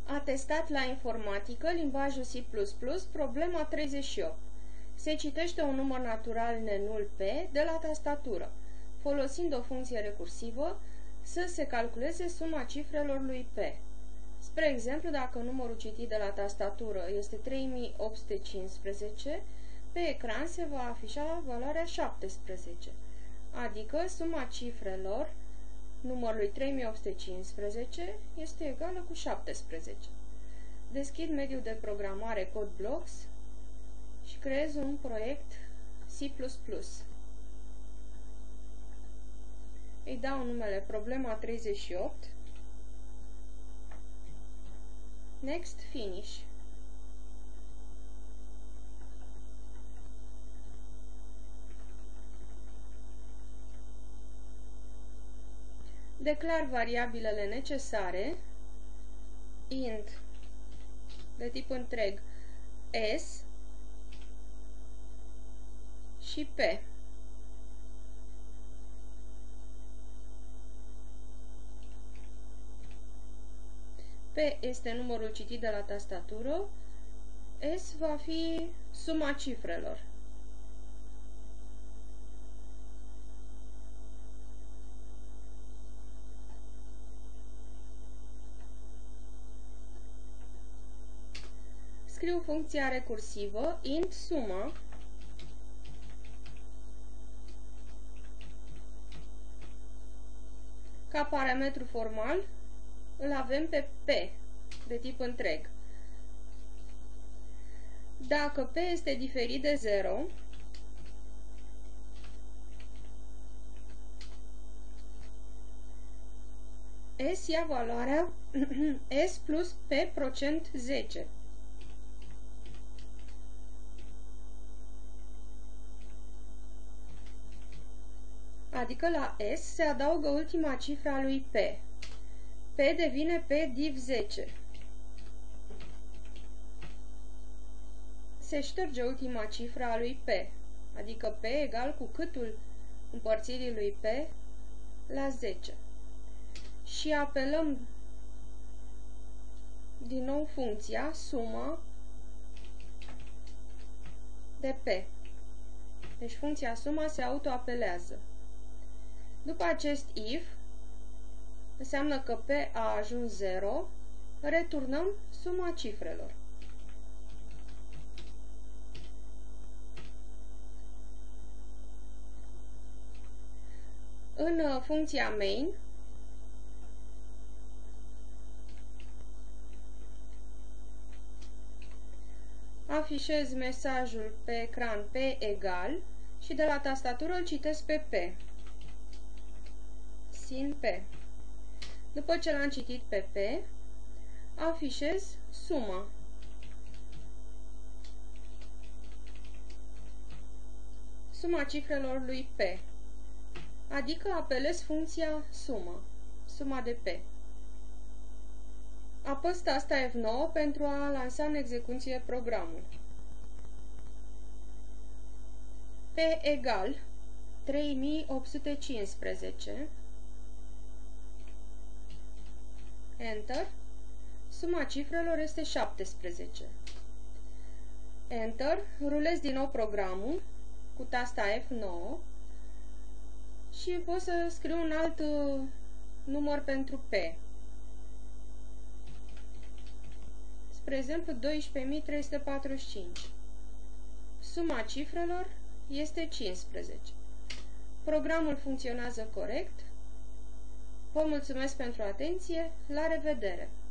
Atestat la informatică, limbajul C++, problema 38. Se citește un număr natural nenul P de la tastatură, folosind o funcție recursivă să se calculeze suma cifrelor lui P. Spre exemplu, dacă numărul citit de la tastatură este 3815, pe ecran se va afișa valoarea 17, adică suma cifrelor numărului 3815 este egală cu 17. Deschid mediul de programare CodeBlocks și creez un proiect C++. Îi dau numele problema 38. Next, finish. Declar variabilele necesare, int de tip întreg s și p. P este numărul citit de la tastatură, S va fi suma cifrelor. Scriu funcția recursivă int suma ca parametru formal îl avem pe P de tip întreg. Dacă P este diferit de 0, S ia valoarea S plus P procent 10. Adică la S se adaugă ultima cifră a lui P. P devine P div 10. Se șterge ultima cifră a lui P, adică P egal cu câtul împărțirii lui P la 10. Și apelăm din nou funcția suma de P. Deci funcția suma se autoapelează. După acest if, înseamnă că P a ajuns 0, returnăm suma cifrelor. În funcția main, afișez mesajul pe ecran P egal și de la tastatură îl citesc pe P. Sin P. După ce l-am citit pe P, afișez suma. Suma cifrelor lui P. Adică apelez funcția suma de P. Apăs tasta F9 pentru a lansa în execuție programul. P egal 3815. Enter. Suma cifrelor este 17. Enter. Rulez din nou programul cu tasta F9 și pot să scriu un alt număr pentru P. Spre exemplu, 12345. Suma cifrelor este 15. Programul funcționează corect. Vă mulțumesc pentru atenție. La revedere!